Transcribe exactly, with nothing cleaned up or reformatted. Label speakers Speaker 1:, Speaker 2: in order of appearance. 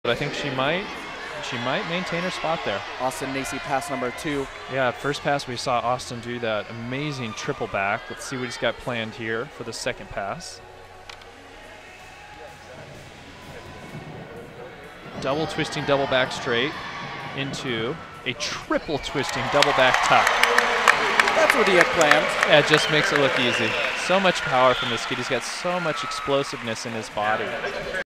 Speaker 1: But I think she might, she might maintain her spot there.
Speaker 2: Austin Nacy pass number two.
Speaker 1: Yeah, first pass we saw Austin do that amazing triple back. Let's see what he's got planned here for the second pass. Double twisting, double back straight into a triple twisting, double back tuck.
Speaker 2: That's what he had planned.
Speaker 1: Yeah, it just makes it look easy. So much power from this kid. He's got so much explosiveness in his body.